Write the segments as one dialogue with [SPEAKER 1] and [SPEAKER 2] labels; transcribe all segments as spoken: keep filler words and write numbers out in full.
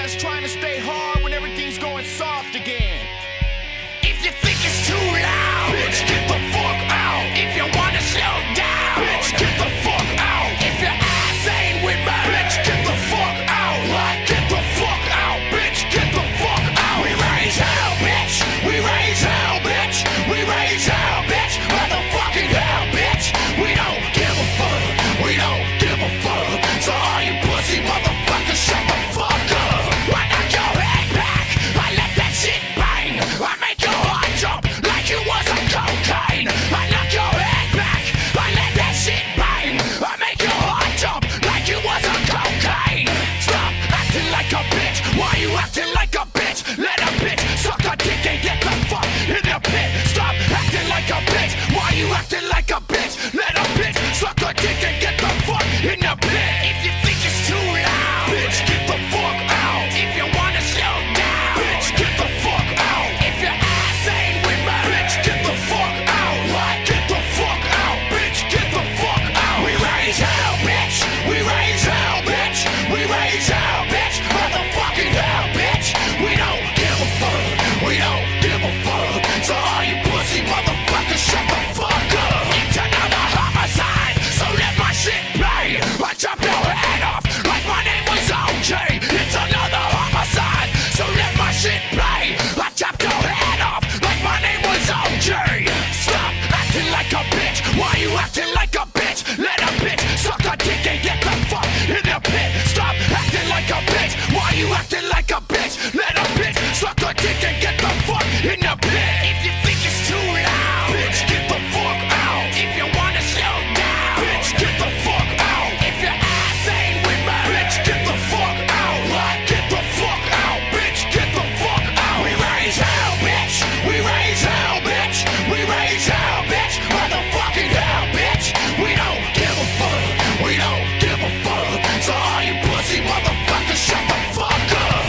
[SPEAKER 1] that's trying to stay hard when everything's going soft again. If you think it's too loud, bitch, get the fuck out. If you wanna slow down, bitch, get the fuck out. If your ass ain't with me, bitch, get the fuck out. Like, get the fuck out, bitch, get the fuck out. We raise hell, bitch. We raise hell, bitch. We raise hell, bitch. Motherfucking hell, bitch. We don't give a fuck. We don't give a fuck. So all you pussy motherfuckers, shut the fuck up. I knock your head back. I let that shit bang. I make your heart jump like it was a cocaine. I knock your head back. I let that shit bang. I make your heart jump like it was a cocaine. Stop acting like a bitch. Why you acting like a bitch? Let a bitch suck a dick and get the fuck in the pit. Stop acting like a bitch. Why you acting like a bitch? Let a bitch suck a dick and get the fuck in the pit. If you think it's too loud, bitch, get the fuck out. If you wanna slow down, bitch, get the fuck out. If your ass ain't with me, bitch, get the fuck out. Like, get the fuck out, bitch, get the fuck out. We raise hell, bitch. We raise hell, bitch. We raise hell, bitch. Motherfucking hell, bitch. We don't give a fuck. We don't give a fuck. So all you pussy motherfuckers, shut the fuck up. It's another homicide, so let my shit play. I chop your head off like my name was O J. It's another homicide, so let my shit play. I chopped your head off like my name was O J. Stop acting like a bitch. Why you acting like a bitch? Let a bitch suck a dick and get the fuck in the pit. Stop acting like a bitch. Why you acting like a bitch? Let a bitch suck a dick and get the fuck in the pit. If you think it's too loud, bitch, get the fuck out. If you wanna slow down, bitch, get the fuck out. If your ass ain't with me, bitch, get the fuck out. Like, get the fuck out, bitch, get the fuck out. We raise hell, bitch. We raise hell, bitch. We raise hell, bitch. Motherfucking hell, bitch. We don't give a fuck. We don't give a fuck. So all you pussy motherfuckers, shut the fuck up.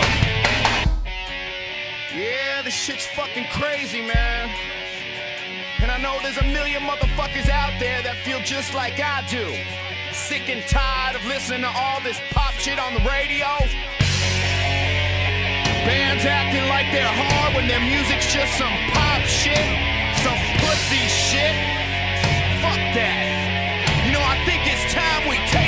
[SPEAKER 1] Yeah, this shit's fucking crazy, man. And I know there's a million motherfuckers out there that feel just like I do. Sick and tired of listening to all this pop shit on the radio. Bands acting like they're hard when their music's just some pop shit, some pussy shit. Fuck that. You know, I think it's time we take